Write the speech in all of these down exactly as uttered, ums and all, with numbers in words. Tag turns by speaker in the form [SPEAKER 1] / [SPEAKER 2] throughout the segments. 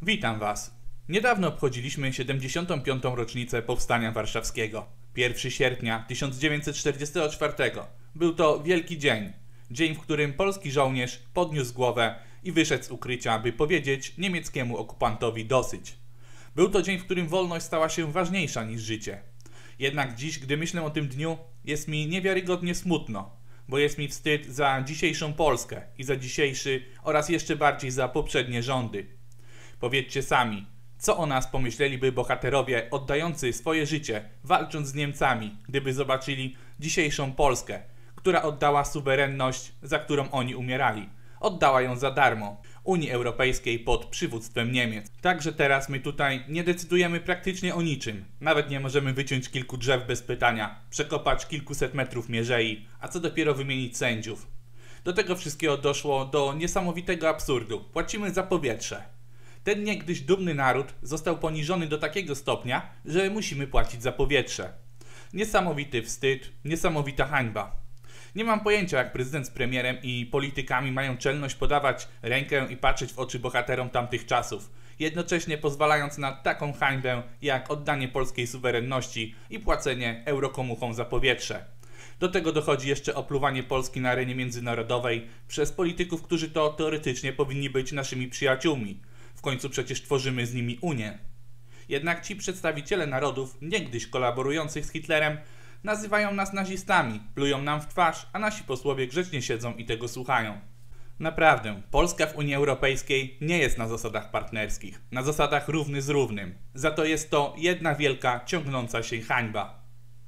[SPEAKER 1] Witam Was. Niedawno obchodziliśmy siedemdziesiątą piątą rocznicę Powstania Warszawskiego. pierwszego sierpnia tysiąc dziewięćset czterdziestego czwartego. Był to wielki dzień. Dzień, w którym polski żołnierz podniósł głowę i wyszedł z ukrycia, by powiedzieć niemieckiemu okupantowi dosyć. Był to dzień, w którym wolność stała się ważniejsza niż życie. Jednak dziś, gdy myślę o tym dniu, jest mi niewiarygodnie smutno, bo jest mi wstyd za dzisiejszą Polskę i za dzisiejszy oraz jeszcze bardziej za poprzednie rządy. Powiedzcie sami, co o nas pomyśleliby bohaterowie oddający swoje życie, walcząc z Niemcami, gdyby zobaczyli dzisiejszą Polskę, która oddała suwerenność, za którą oni umierali. Oddała ją za darmo Unii Europejskiej pod przywództwem Niemiec. Także teraz my tutaj nie decydujemy praktycznie o niczym. Nawet nie możemy wyciąć kilku drzew bez pytania, przekopać kilkuset metrów mierzei, a co dopiero wymienić sędziów. Do tego wszystkiego doszło do niesamowitego absurdu. Płacimy za powietrze. Ten niegdyś dumny naród został poniżony do takiego stopnia, że musimy płacić za powietrze. Niesamowity wstyd, niesamowita hańba. Nie mam pojęcia, jak prezydent z premierem i politykami mają czelność podawać rękę i patrzeć w oczy bohaterom tamtych czasów, jednocześnie pozwalając na taką hańbę jak oddanie polskiej suwerenności i płacenie eurokomuchom za powietrze. Do tego dochodzi jeszcze opluwanie Polski na arenie międzynarodowej przez polityków, którzy to teoretycznie powinni być naszymi przyjaciółmi. W końcu przecież tworzymy z nimi Unię. Jednak ci przedstawiciele narodów, niegdyś kolaborujących z Hitlerem, nazywają nas nazistami, plują nam w twarz, a nasi posłowie grzecznie siedzą i tego słuchają. Naprawdę, Polska w Unii Europejskiej nie jest na zasadach partnerskich, na zasadach równy z równym. Za to jest to jedna wielka, ciągnąca się hańba.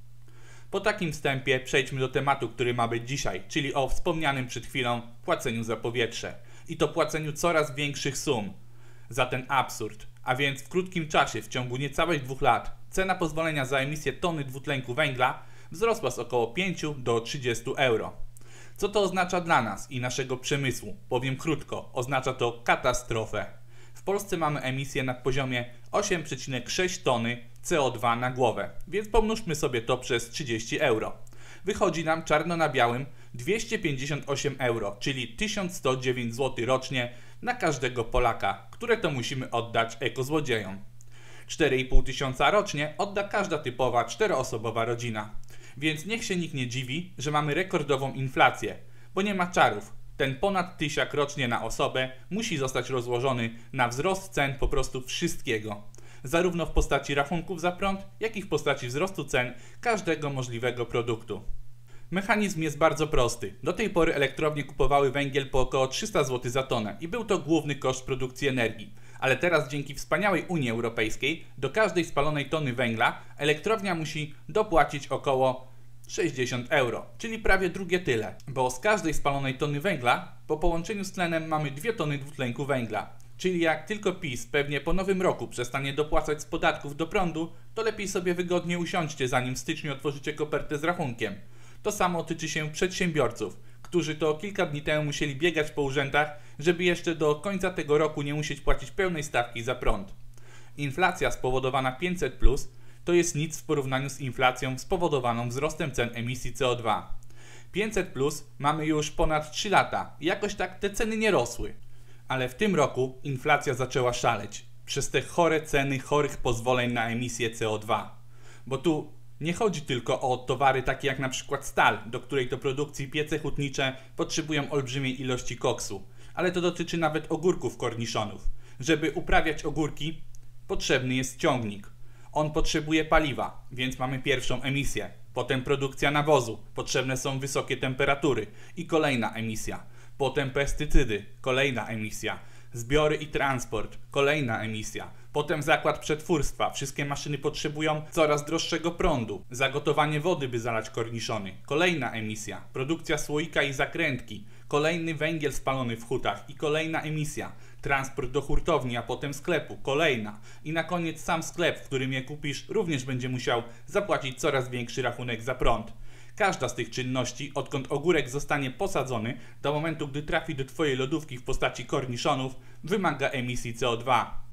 [SPEAKER 1] Po takim wstępie przejdźmy do tematu, który ma być dzisiaj, czyli o wspomnianym przed chwilą płaceniu za powietrze. I to płaceniu coraz większych sum za ten absurd. A więc w krótkim czasie, w ciągu niecałych dwóch lat, cena pozwolenia za emisję tony dwutlenku węgla wzrosła z około pięciu do trzydziestu euro. Co to oznacza dla nas i naszego przemysłu? Powiem krótko, oznacza to katastrofę. W Polsce mamy emisję na poziomie osiem przecinek sześć tony C O dwa na głowę, więc pomnóżmy sobie to przez trzydzieści euro. Wychodzi nam czarno na białym dwieście pięćdziesiąt osiem euro, czyli tysiąc sto dziewięć złotych rocznie na każdego Polaka, które to musimy oddać ekozłodziejom. cztery i pół tysiąca rocznie odda każda typowa czteroosobowa rodzina. Więc niech się nikt nie dziwi, że mamy rekordową inflację, bo nie ma czarów. Ten ponad tysiak rocznie na osobę musi zostać rozłożony na wzrost cen po prostu wszystkiego. Zarówno w postaci rachunków za prąd, jak i w postaci wzrostu cen każdego możliwego produktu. Mechanizm jest bardzo prosty. Do tej pory elektrownie kupowały węgiel po około trzysta złotych za tonę i był to główny koszt produkcji energii. Ale teraz dzięki wspaniałej Unii Europejskiej do każdej spalonej tony węgla elektrownia musi dopłacić około sześćdziesiąt euro, czyli prawie drugie tyle. Bo z każdej spalonej tony węgla po połączeniu z tlenem mamy dwie tony dwutlenku węgla. Czyli jak tylko PiS pewnie po nowym roku przestanie dopłacać z podatków do prądu, to lepiej sobie wygodnie usiądźcie, zanim w styczniu otworzycie kopertę z rachunkiem. To samo tyczy się przedsiębiorców, którzy to kilka dni temu musieli biegać po urzędach, żeby jeszcze do końca tego roku nie musieć płacić pełnej stawki za prąd. Inflacja spowodowana pięćset plus to jest nic w porównaniu z inflacją spowodowaną wzrostem cen emisji C O dwa. pięćset plus mamy już ponad trzy lata i jakoś tak te ceny nie rosły. Ale w tym roku inflacja zaczęła szaleć przez te chore ceny chorych pozwoleń na emisję C O dwa. Bo tu nie chodzi tylko o towary takie jak na przykład stal, do której to produkcji piece hutnicze potrzebują olbrzymiej ilości koksu, ale to dotyczy nawet ogórków korniszonów. Żeby uprawiać ogórki, potrzebny jest ciągnik. On potrzebuje paliwa, więc mamy pierwszą emisję. Potem produkcja nawozu, potrzebne są wysokie temperatury i kolejna emisja. Potem pestycydy, kolejna emisja. Zbiory i transport, kolejna emisja. Potem zakład przetwórstwa, wszystkie maszyny potrzebują coraz droższego prądu. Zagotowanie wody, by zalać korniszony, kolejna emisja. Produkcja słoika i zakrętki, kolejny węgiel spalony w hutach i kolejna emisja. Transport do hurtowni, a potem sklepu, kolejna. I na koniec sam sklep, w którym je kupisz, również będzie musiał zapłacić coraz większy rachunek za prąd. Każda z tych czynności, odkąd ogórek zostanie posadzony, do momentu gdy trafi do Twojej lodówki w postaci korniszonów, wymaga emisji C O dwa.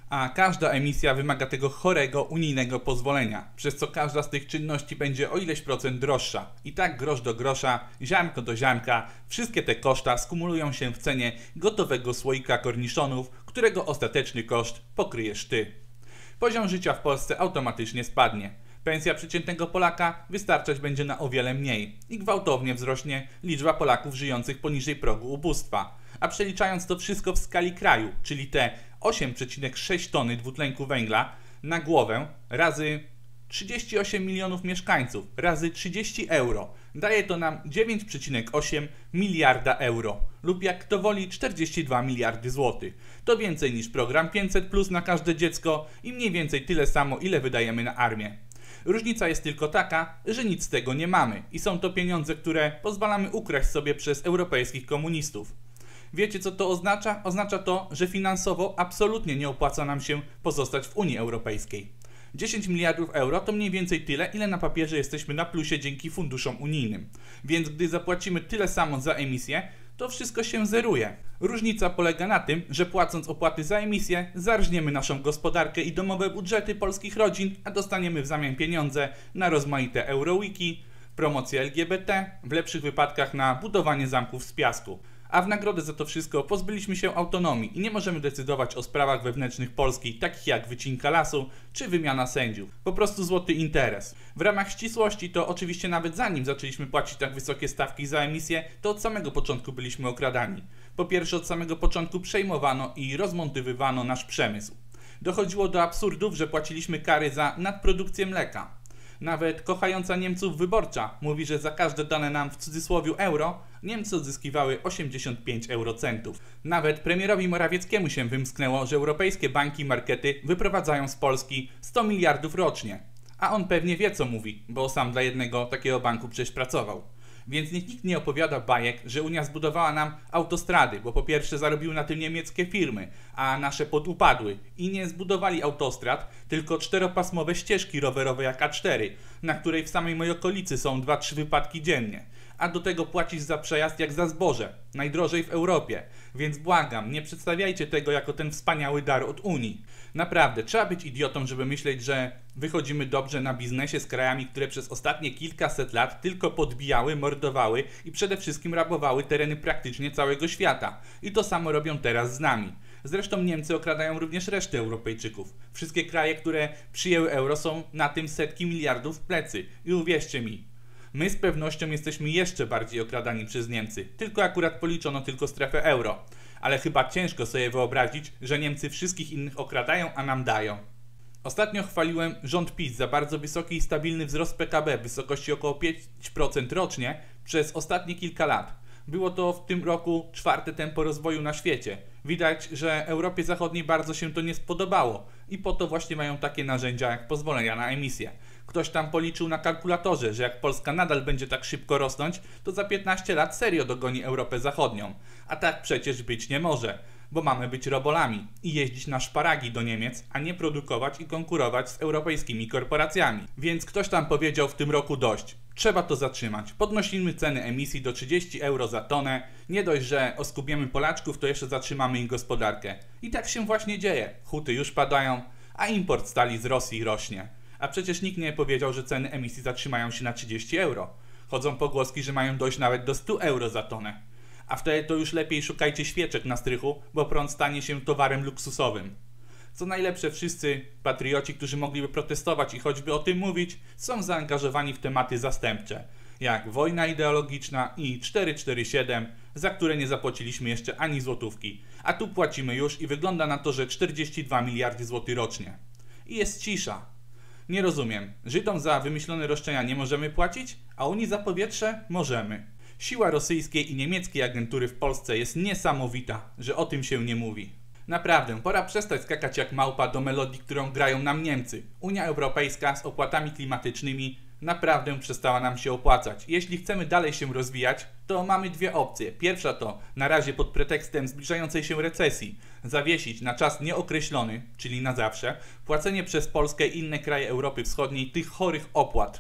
[SPEAKER 1] A każda emisja wymaga tego chorego unijnego pozwolenia, przez co każda z tych czynności będzie o ileś procent droższa. I tak grosz do grosza, ziarnko do ziarnka, wszystkie te koszta skumulują się w cenie gotowego słoika korniszonów, którego ostateczny koszt pokryjesz ty. Poziom życia w Polsce automatycznie spadnie. Pensja przeciętnego Polaka wystarczać będzie na o wiele mniej i gwałtownie wzrośnie liczba Polaków żyjących poniżej progu ubóstwa. A przeliczając to wszystko w skali kraju, czyli te osiem przecinek sześć tony dwutlenku węgla na głowę razy trzydzieści osiem milionów mieszkańców razy trzydzieści euro, daje to nam dziewięć przecinek osiem miliarda euro lub jak kto woli czterdzieści dwa miliardy złotych. To więcej niż program pięćset plus na każde dziecko i mniej więcej tyle samo, ile wydajemy na armię. Różnica jest tylko taka, że nic z tego nie mamy i są to pieniądze, które pozwalamy ukraść sobie przez europejskich komunistów. Wiecie, co to oznacza? Oznacza to, że finansowo absolutnie nie opłaca nam się pozostać w Unii Europejskiej. dziesięć miliardów euro to mniej więcej tyle, ile na papierze jesteśmy na plusie dzięki funduszom unijnym. Więc gdy zapłacimy tyle samo za emisję, to wszystko się zeruje. Różnica polega na tym, że płacąc opłaty za emisję, zarżniemy naszą gospodarkę i domowe budżety polskich rodzin, a dostaniemy w zamian pieniądze na rozmaite Eurowiki, promocję L G B T, w lepszych wypadkach na budowanie zamków z piasku. A w nagrodę za to wszystko pozbyliśmy się autonomii i nie możemy decydować o sprawach wewnętrznych Polski, takich jak wycinka lasu czy wymiana sędziów. Po prostu złoty interes. W ramach ścisłości to oczywiście nawet zanim zaczęliśmy płacić tak wysokie stawki za emisję, to od samego początku byliśmy okradani. Po pierwsze, od samego początku przejmowano i rozmontowywano nasz przemysł. Dochodziło do absurdów, że płaciliśmy kary za nadprodukcję mleka. Nawet kochająca Niemców wyborcza mówi, że za każde dane nam w cudzysłowie euro Niemcy odzyskiwały osiemdziesiąt pięć eurocentów. Nawet premierowi Morawieckiemu się wymsknęło, że europejskie banki i markety wyprowadzają z Polski sto miliardów rocznie. A on pewnie wie, co mówi, bo sam dla jednego takiego banku przecież pracował. Więc niech nikt nie opowiada bajek, że Unia zbudowała nam autostrady, bo po pierwsze zarobiły na tym niemieckie firmy, a nasze podupadły i nie zbudowali autostrad, tylko czteropasmowe ścieżki rowerowe jak A cztery, na której w samej mojej okolicy są dwa trzy wypadki dziennie. A do tego płacisz za przejazd jak za zboże, najdrożej w Europie. Więc błagam, nie przedstawiajcie tego jako ten wspaniały dar od Unii. Naprawdę, trzeba być idiotą, żeby myśleć, że wychodzimy dobrze na biznesie z krajami, które przez ostatnie kilkaset lat tylko podbijały, mordowały i przede wszystkim rabowały tereny praktycznie całego świata. I to samo robią teraz z nami. Zresztą Niemcy okradają również resztę Europejczyków. Wszystkie kraje, które przyjęły euro, są na tym setki miliardów w plecy. I uwierzcie mi, my z pewnością jesteśmy jeszcze bardziej okradani przez Niemcy. Tylko akurat policzono tylko strefę euro. Ale chyba ciężko sobie wyobrazić, że Niemcy wszystkich innych okradają, a nam dają. Ostatnio chwaliłem rząd PiS za bardzo wysoki i stabilny wzrost P K B w wysokości około pięć procent rocznie przez ostatnie kilka lat. Było to w tym roku czwarte tempo rozwoju na świecie. Widać, że Europie Zachodniej bardzo się to nie spodobało i po to właśnie mają takie narzędzia jak pozwolenia na emisję. Ktoś tam policzył na kalkulatorze, że jak Polska nadal będzie tak szybko rosnąć, to za piętnaście lat serio dogoni Europę Zachodnią. A tak przecież być nie może, bo mamy być robolami i jeździć na szparagi do Niemiec, a nie produkować i konkurować z europejskimi korporacjami. Więc ktoś tam powiedział w tym roku dość. Trzeba to zatrzymać. Podnosimy ceny emisji do trzydzieści euro za tonę. Nie dość, że oskubiemy Polaczków, to jeszcze zatrzymamy ich gospodarkę. I tak się właśnie dzieje. Huty już padają, a import stali z Rosji rośnie. A przecież nikt nie powiedział, że ceny emisji zatrzymają się na trzydzieści euro. Chodzą pogłoski, że mają dojść nawet do stu euro za tonę. A wtedy to już lepiej szukajcie świeczek na strychu, bo prąd stanie się towarem luksusowym. Co najlepsze, wszyscy patrioci, którzy mogliby protestować i choćby o tym mówić, są zaangażowani w tematy zastępcze, jak wojna ideologiczna i cztery cztery siedem, za które nie zapłaciliśmy jeszcze ani złotówki, a tu płacimy już i wygląda na to, że czterdzieści dwa miliardy złotych rocznie. I jest cisza. Nie rozumiem. Żydom za wymyślone roszczenia nie możemy płacić, a Unii za powietrze możemy. Siła rosyjskiej i niemieckiej agentury w Polsce jest niesamowita, że o tym się nie mówi. Naprawdę, pora przestać skakać jak małpa do melodii, którą grają nam Niemcy. Unia Europejska z opłatami klimatycznymi naprawdę przestała nam się opłacać. Jeśli chcemy dalej się rozwijać, to mamy dwie opcje. Pierwsza to, na razie pod pretekstem zbliżającej się recesji, zawiesić na czas nieokreślony, czyli na zawsze, płacenie przez Polskę i inne kraje Europy Wschodniej tych chorych opłat.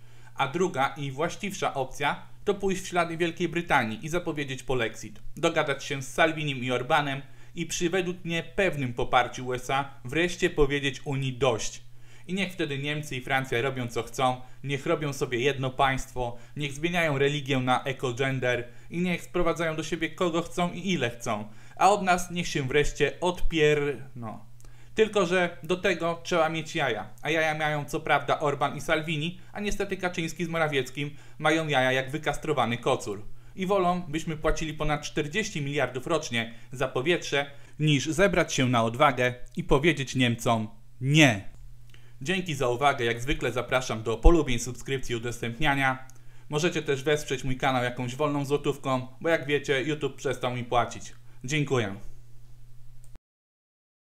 [SPEAKER 1] A druga i właściwsza opcja to pójść w ślady Wielkiej Brytanii i zapowiedzieć polexit. Dogadać się z Salvinim i Orbanem i przy według mnie pewnym poparciu U S A wreszcie powiedzieć Unii dość. I niech wtedy Niemcy i Francja robią co chcą, niech robią sobie jedno państwo, niech zmieniają religię na eko-gender i niech sprowadzają do siebie kogo chcą i ile chcą, a od nas niech się wreszcie odpier... no. Tylko że do tego trzeba mieć jaja, a jaja mają co prawda Orban i Salvini, a niestety Kaczyński z Morawieckim mają jaja jak wykastrowany kocur. I wolą, byśmy płacili ponad czterdzieści miliardów rocznie za powietrze, niż zebrać się na odwagę i powiedzieć Niemcom nie. Dzięki za uwagę, jak zwykle zapraszam do polubień, subskrypcji i udostępniania. Możecie też wesprzeć mój kanał jakąś wolną złotówką, bo jak wiecie, YouTube przestał mi płacić. Dziękuję.